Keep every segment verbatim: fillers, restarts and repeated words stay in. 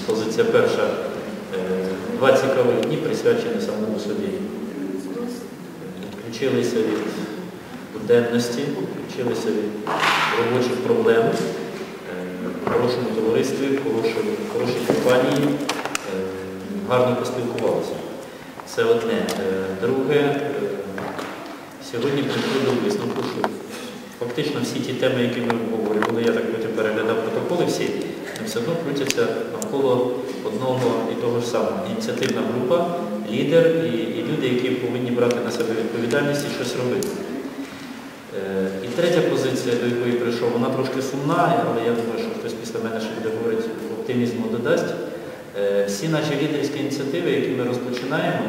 Позиція перша. Два цікаві дні присвячені самому собі. Відключилися від буденності, відключилися від робочих проблем, в хорошому товаристві, в хорошій компанії, гарно поспілкувалися. Це одне. Друге, сьогодні приходив висновку, що фактично всі ті теми, які ми обговорювали, я так потім переглядав протоколи всі, вони все одно крутяться навколо одного і того ж самого. Ініціативна група, лідер і, і люди, які повинні брати на себе відповідальність і щось робити. Е, і третя позиція, до якої прийшов, вона трошки сумна, але я думаю, що хтось після мене ще буде говорити, оптимізму додасть. Е, всі наші лідерські ініціативи, які ми розпочинаємо,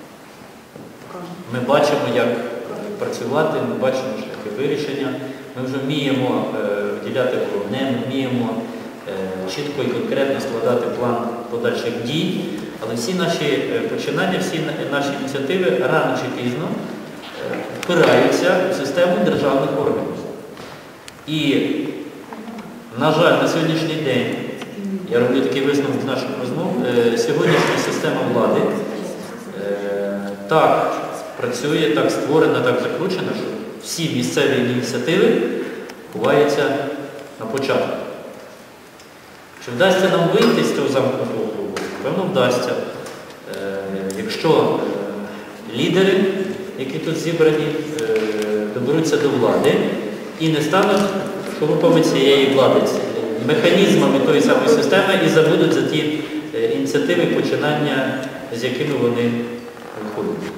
ми бачимо, як працювати, ми бачимо шляхи вирішення, ми вже вміємо е, виділяти головне, ми вміємо е, чітко і конкретно складати план подальших дій, але всі наші починання, всі наші ініціативи рано чи пізно е, впираються в систему державних органів. І, на жаль, на сьогоднішній день, я роблю такий висновок з наших розмов, е, сьогоднішня система влади е, так працює, так створена, так закручена, що всі місцеві ініціативи ховаються на початку. Чи вдасться нам вийти з цього замкнутого кругу? Певно, вдасться. Е, якщо е, лідери, які тут зібрані, е, доберуться до влади і не стануть шурупами цієї влади, механізмами тої самої системи і забудуть за ті е, ініціативи, починання, з якими вони виходять.